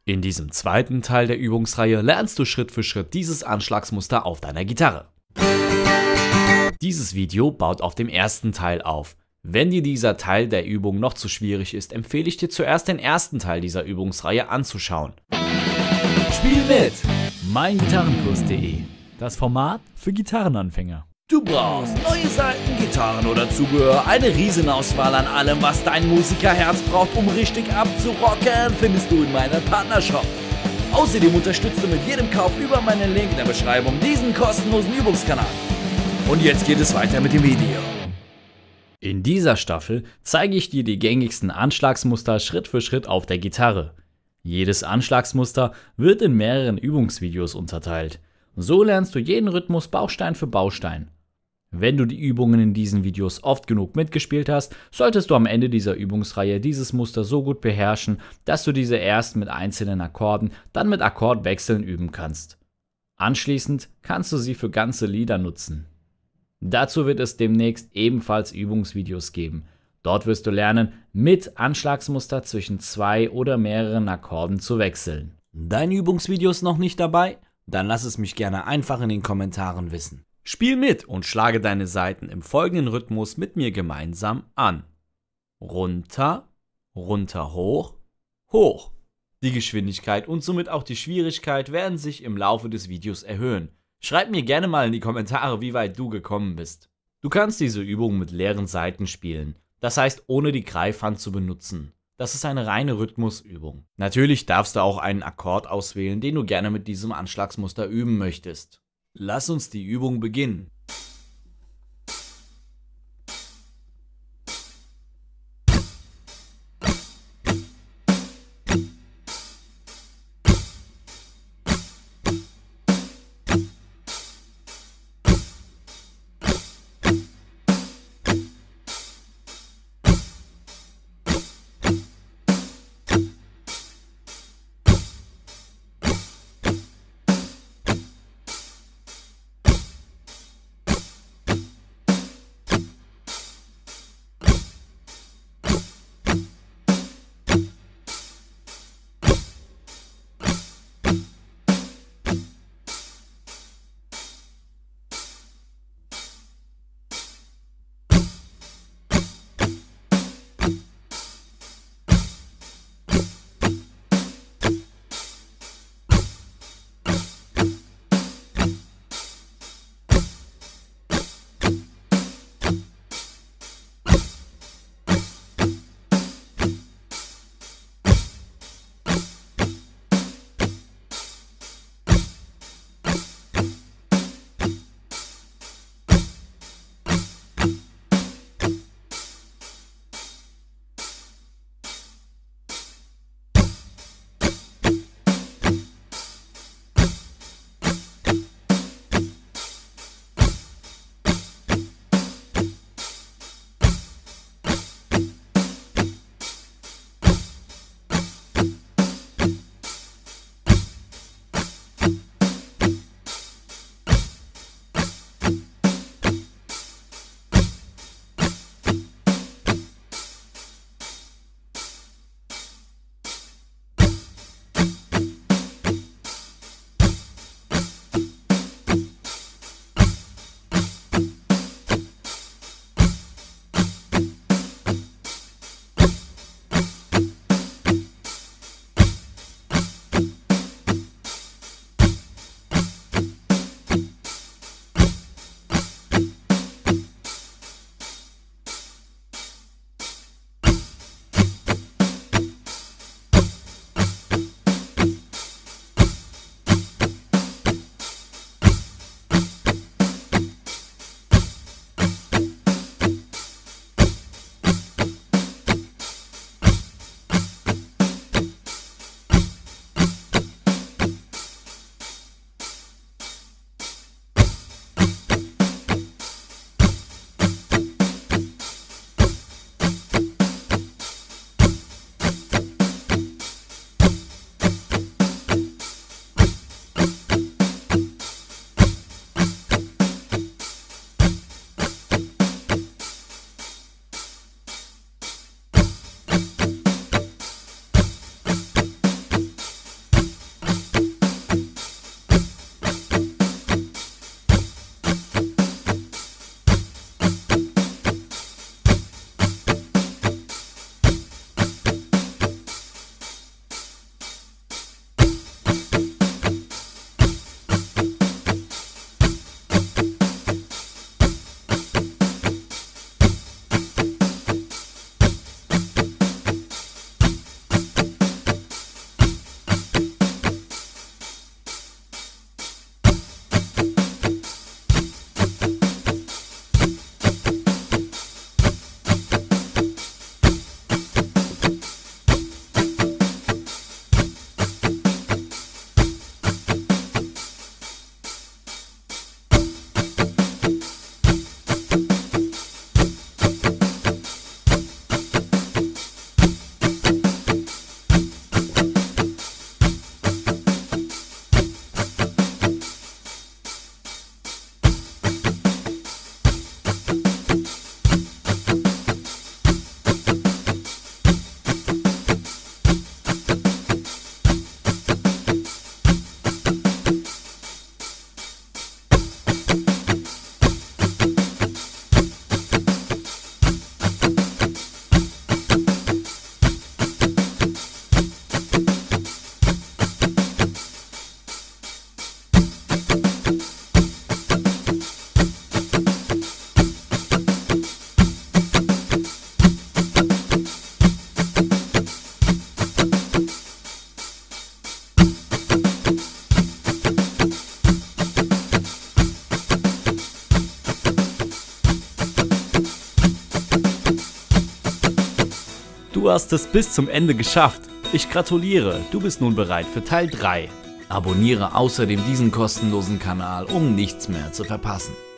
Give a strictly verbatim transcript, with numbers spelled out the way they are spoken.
In diesem zweiten Teil der Übungsreihe lernst du Schritt für Schritt dieses Anschlagsmuster auf deiner Gitarre. Dieses Video baut auf dem ersten Teil auf. Wenn dir dieser Teil der Übung noch zu schwierig ist, empfehle ich dir zuerst den ersten Teil dieser Übungsreihe anzuschauen. Spiel mit! mein gitarrenkurs punkt de, das Format für Gitarrenanfänger. Du brauchst neue Saiten, Gitarren oder Zubehör, eine Riesenauswahl an allem, was dein Musikerherz braucht, um richtig abzurocken, findest du in meinem Partnershop. Außerdem unterstützt du mit jedem Kauf über meinen Link in der Beschreibung diesen kostenlosen Übungskanal. Und jetzt geht es weiter mit dem Video. In dieser Staffel zeige ich dir die gängigsten Anschlagsmuster Schritt für Schritt auf der Gitarre. Jedes Anschlagsmuster wird in mehreren Übungsvideos unterteilt. So lernst du jeden Rhythmus Baustein für Baustein. Wenn du die Übungen in diesen Videos oft genug mitgespielt hast, solltest du am Ende dieser Übungsreihe dieses Muster so gut beherrschen, dass du diese erst mit einzelnen Akkorden, dann mit Akkordwechseln üben kannst. Anschließend kannst du sie für ganze Lieder nutzen. Dazu wird es demnächst ebenfalls Übungsvideos geben. Dort wirst du lernen, mit Anschlagsmuster zwischen zwei oder mehreren Akkorden zu wechseln. Dein Übungsvideo ist noch nicht dabei? Dann lass es mich gerne einfach in den Kommentaren wissen. Spiel mit und schlage deine Saiten im folgenden Rhythmus mit mir gemeinsam an. Runter, runter, hoch, hoch. Die Geschwindigkeit und somit auch die Schwierigkeit werden sich im Laufe des Videos erhöhen. Schreib mir gerne mal in die Kommentare, wie weit du gekommen bist. Du kannst diese Übung mit leeren Saiten spielen, das heißt ohne die Greifhand zu benutzen. Das ist eine reine Rhythmusübung. Natürlich darfst du auch einen Akkord auswählen, den du gerne mit diesem Anschlagsmuster üben möchtest. Lass uns die Übung beginnen. Du hast es bis zum Ende geschafft. Ich gratuliere, du bist nun bereit für Teil drei. Abonniere außerdem diesen kostenlosen Kanal, um nichts mehr zu verpassen.